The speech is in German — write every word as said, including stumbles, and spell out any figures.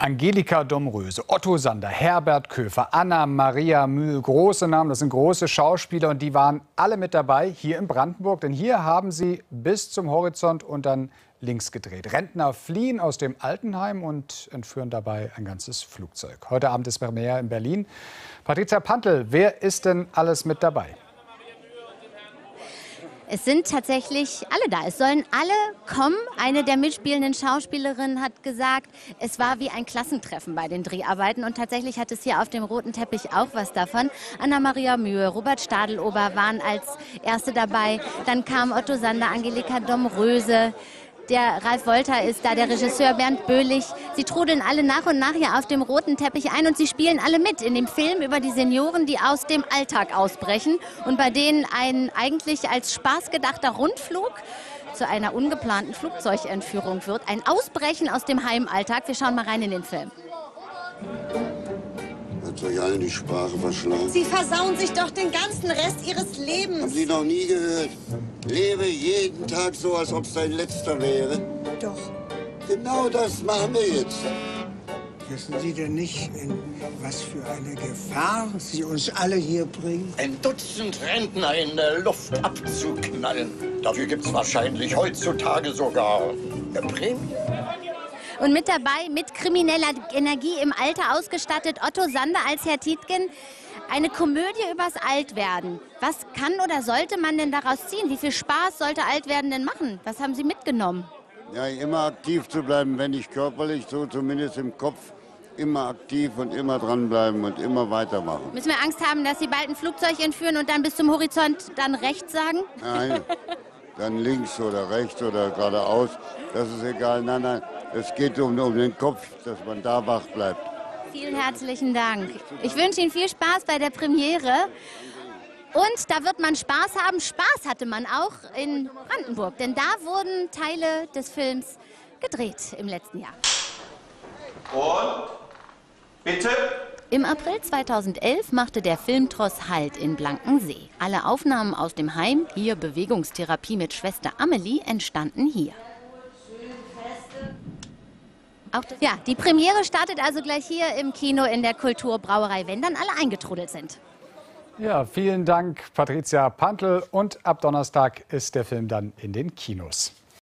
Angelika Domröse, Otto Sander, Herbert Köfer, Anna-Maria Mühl, große Namen, das sind große Schauspieler und die waren alle mit dabei hier in Brandenburg, denn hier haben sie bis zum Horizont und dann links gedreht. Rentner fliehen aus dem Altenheim und entführen dabei ein ganzes Flugzeug. Heute Abend ist Premiere in Berlin. Patricia Pantl, wer ist denn alles mit dabei? Es sind tatsächlich alle da. Es sollen alle kommen. Eine der mitspielenden Schauspielerinnen hat gesagt, es war wie ein Klassentreffen bei den Dreharbeiten. Und tatsächlich hat es hier auf dem roten Teppich auch was davon. Anna-Maria Mühe, Robert Stadelober waren als Erste dabei. Dann kam Otto Sander, Angelika Domröse. Der Ralf Wolter ist da, der Regisseur Bernd Böhlich. Sie trudeln alle nach und nach hier auf dem roten Teppich ein und sie spielen alle mit in dem Film über die Senioren, die aus dem Alltag ausbrechen und bei denen ein eigentlich als Spaß gedachter Rundflug zu einer ungeplanten Flugzeugentführung wird. Ein Ausbrechen aus dem Heimalltag. Wir schauen mal rein in den Film. Hat euch allen die Sprache verschlagen? Sie versauen sich doch den ganzen Rest Ihres Lebens. Haben Sie noch nie gehört? Lebe jeden Tag so, als ob es dein letzter wäre. Doch. Genau das machen wir jetzt. Wissen Sie denn nicht, in was für eine Gefahr Sie uns alle hier bringen? Ein Dutzend Rentner in der Luft abzuknallen. Dafür gibt es wahrscheinlich heutzutage sogar eine Prämie. Und mit dabei, mit krimineller Energie im Alter ausgestattet, Otto Sander als Herr Tietgen. Eine Komödie übers Altwerden. Was kann oder sollte man denn daraus ziehen? Wie viel Spaß sollte Altwerden denn machen? Was haben Sie mitgenommen? Ja, immer aktiv zu bleiben, wenn nicht körperlich, so zumindest im Kopf. Immer aktiv und immer dranbleiben und immer weitermachen. Müssen wir Angst haben, dass Sie bald ein Flugzeug entführen und dann bis zum Horizont dann rechts sagen? Nein, dann links oder rechts oder geradeaus, das ist egal. Nein, nein, es geht um, um den Kopf, dass man da wach bleibt. Vielen herzlichen Dank. Ich wünsche Ihnen viel Spaß bei der Premiere. Und da wird man Spaß haben. Spaß hatte man auch in Brandenburg, denn da wurden Teile des Films gedreht im letzten Jahr. Und bitte? Im April zweitausendelf machte der Filmtross Halt in Blankensee. Alle Aufnahmen aus dem Heim, hier Bewegungstherapie mit Schwester Amelie, entstanden hier. Auch, ja, die Premiere startet also gleich hier im Kino in der Kulturbrauerei, wenn dann alle eingetrudelt sind. Ja, vielen Dank, Patricia Pantl. Und ab Donnerstag ist der Film dann in den Kinos.